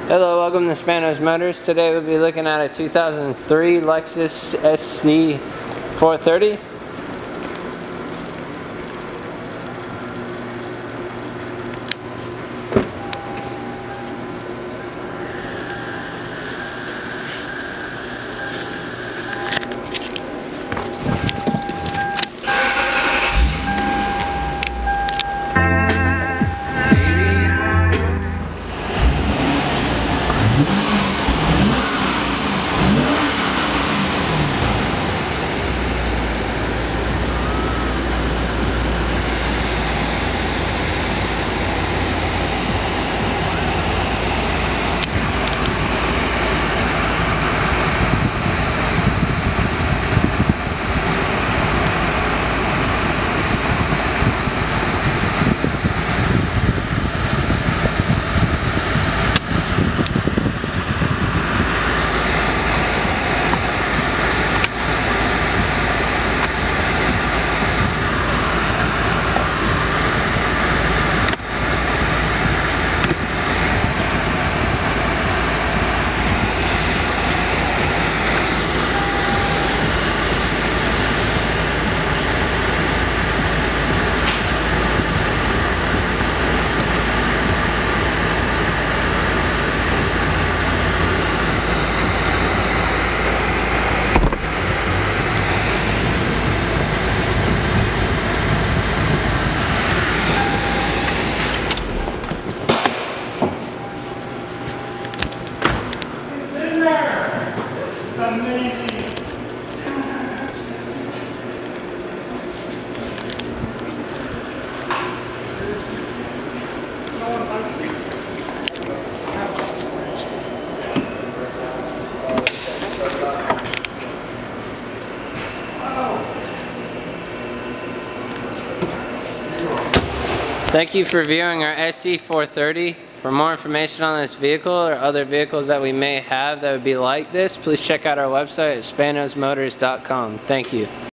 Hello, welcome to Spanos Motors. Today we'll be looking at a 2003 Lexus SC 430. Thank you for viewing our SC430. For more information on this vehicle or other vehicles that we may have that would be like this, please check out our website at spanosmotors.com. Thank you.